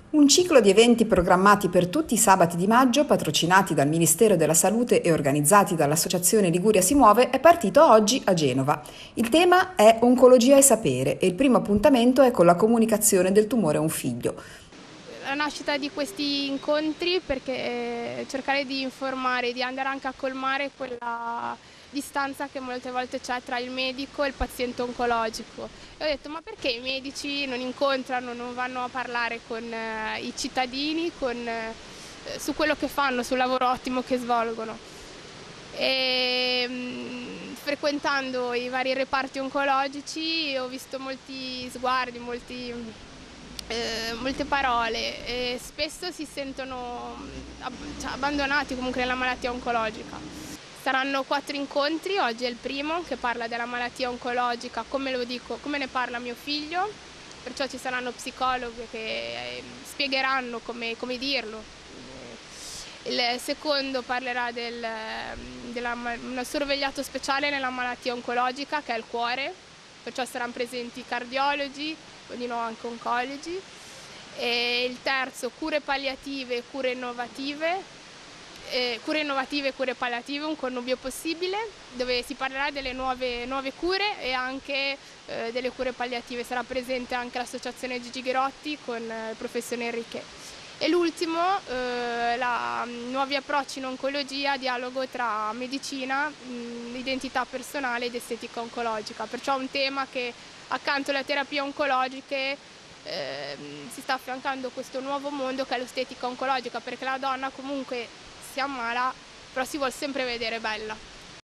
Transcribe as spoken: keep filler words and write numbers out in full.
Un ciclo di eventi programmati per tutti i sabati di maggio, patrocinati dal Ministero della Salute e organizzati dall'Associazione Liguria Si Muove, è partito oggi a Genova. Il tema è Oncologia e sapere e il primo appuntamento è con la comunicazione del tumore a un figlio. La nascita di questi incontri perché eh, cercare di informare, di andare anche a colmare quella distanza che molte volte c'è tra il medico e il paziente oncologico. E ho detto, ma perché i medici non incontrano, non vanno a parlare con eh, i cittadini, con, eh, su quello che fanno, sul lavoro ottimo che svolgono? E, mh, frequentando i vari reparti oncologici ho visto molti sguardi, molti eh, molte parole e spesso si sentono ab- cioè, abbandonati comunque nella malattia oncologica. Saranno quattro incontri, oggi è il primo che parla della malattia oncologica, come lo dico, come ne parla mio figlio, perciò ci saranno psicologhe che eh, spiegheranno come, come dirlo. Il secondo parlerà del della, un sorvegliato speciale nella malattia oncologica che è il cuore, perciò saranno presenti cardiologi, di nuovo anche oncologi. E il terzo, cure palliative e cure innovative, eh, cure innovative e cure palliative, un connubio possibile, dove si parlerà delle nuove, nuove cure e anche eh, delle cure palliative. Sarà presente anche l'associazione Gigi Ghirotti con eh, il professore Enrique. E l'ultimo, eh, la, nuovi approcci in oncologia, dialogo tra medicina, mh, identità personale ed estetica oncologica. Perciò un tema che accanto alle terapie oncologiche eh, si sta affiancando questo nuovo mondo che è l'estetica oncologica, perché la donna comunque si ammala, però si vuole sempre vedere bella.